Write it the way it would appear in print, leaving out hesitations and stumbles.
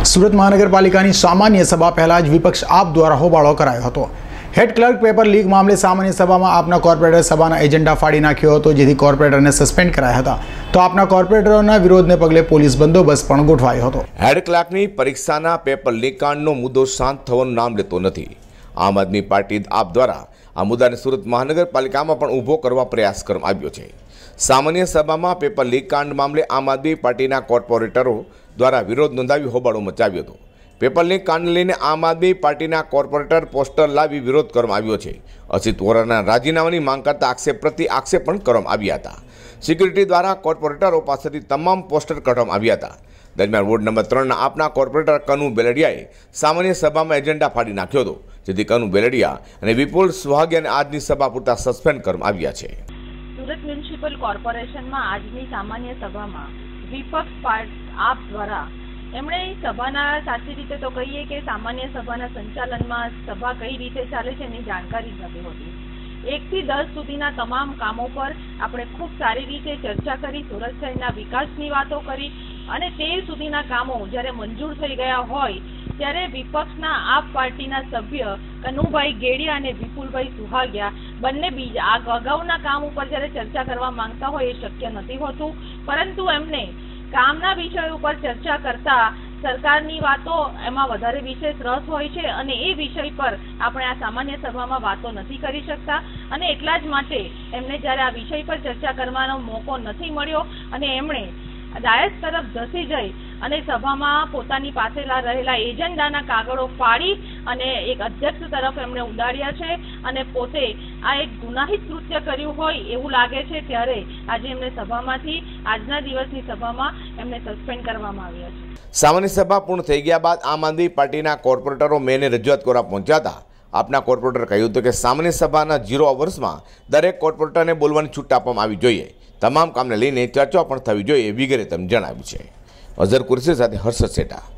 સુરત મહાનગરપાલિકાની સામાન્ય સભા પહેલા જ વિપક્ષ આપ દ્વારા હોબાળો કરાયો હતો। હેડ ક્લર્ક પેપર લીક મામલે સામાન્ય સભામાં આપના કોર્પોરેટર સભાના એજન્ડા ફાડી નાખ્યો હતો, જેથી કોર્પોરેટરને સસ્પેન્ડ કરાયા હતા। તો આપના કોર્પોરેટરોના વિરોધને પગલે પોલીસ બંદોબસ્ત પણ ગોઠવાયો હતો। હેડ ક્લાર્કની પરીક્ષાના પેપર લીક કાંડનો મુદ્દો શાંત થવાનું નામ લેતો નથી। આમ આદમી પાર્ટી આપ દ્વારા આ મુદ્દાને સુરત મહાનગરપાલિકામાં પણ ઊભો કરવા પ્રયાસ કરવામાં આવ્યો છે। સામાન્ય સભામાં પેપર લીક કાંડ મામલે આમ આદમી પાર્ટીના કોર્પોરેટરો દ્વારા વિરોધ નોંધાવી હોબાળો મચાવ્યો હતો। પેપર લીક કાંડ લઈને આમ આદમી પાર્ટીના કોર્પોરેટર પોસ્ટર લાવી વિરોધ કરવામાં આવ્યો છે। અસિત વોરાના રાજીનામાની માંગ કરતા આક્ષેપ પ્રતિ આક્ષેપ પણ કરવામાં આવ્યા હતા। સિક્યુરિટી દ્વારા કોર્પોરેટરો પાસેથી તમામ પોસ્ટર કાઢવામાં આવ્યા હતા। દરમિયાન વોર્ડ નંબર 3ના આપના કોર્પોરેટર કનુ બેલડિયાએ સામાન્ય સભામાં એજન્ડા ફાડી નાખ્યો હતો, જેથી કનુ બેલડિયા અને વિપુલ સુહાગિયાને આજની સભા પૂરતા સસ્પેન્ડ કરવામાં આવ્યા છે। સુરત મ્યુનિસિપલ કોર્પોરેશનમાં આજની સામાન્ય સભામાં વિપક્ષ આપ દ્વારા એમણે સભાના સાચી રીતે તો કહીએ કે સામાન્ય સભાના સંચાલનમાં સભા કઈ રીતે ચાલે છે એની જાણકારી જ નથી હોતી। 1 થી 10 સુધીના તમામ કામો પર આપણે ખૂબ સારી રીતે ચર્ચા કરી, સુરત શહેરના વિકાસની વાતો કરી અને 13 સુધીના કામો જ્યારે મંજૂર થઈ ગયા હોય ત્યારે વિપક્ષના આપ પાર્ટીના સભ્ય કનુભાઈ ગેડિયા અને વિપુલભાઈ સુહાગિયા બંને બીજા અગાઉના કામ ઉપર જ્યારે ચર્ચા કરવા માંગતા હોય એ શક્ય નથી હોતું, પરંતુ એમને કામના વિષય ઉપર ચર્ચા કરતા સરકારની વાતો એમાં વધારે વિશેષ રસ હોય છે અને એ વિષય પર આપણે આ સામાન્ય સભામાં વાતો નથી કરી શકતા અને એટલા જ માટે એમને જ્યારે આ વિષય પર ચર્ચા કરવાનો મોકો નથી મળ્યો અને એમણે ડાયસ તરફ ધસી જઈ અને સભામાં પોતાની પાસે રહેલા એજન્ડાના કાગળો ફાડી અને એક અધ્યક્ષ તરફ એમણે ઉડાડ્યા છે અને પોતે આ એક ગુનાહિત કૃત્ય કર્યું હોય એવું લાગે છે, ત્યારે આજે એમને સભામાંથી આજના દિવસની સભામાં એમને સસ્પેન્ડ કરવામાં આવ્યા છે। સામાન્ય સભા પૂર્ણ થઈ ગયા બાદ આમ આદમી પાર્ટીના કોર્પોરેટરો મેને રજૂઆત કરવા પહોંચ્યા હતા। આપના કોર્પોરેટર કહ્યું હતું કે સામાન્ય સભાના 0 અવર્સમાં દરેક કોર્પોરેટરને બોલવાની છૂટ આપવામાં આવી જોઈએ, તમામ કામને લઈને ચર્ચા પણ થવી જોઈએ વગેરે તેમ જણાવ્યું છે। અઝર કુરશી સાથે હર્ષદ સેઠા।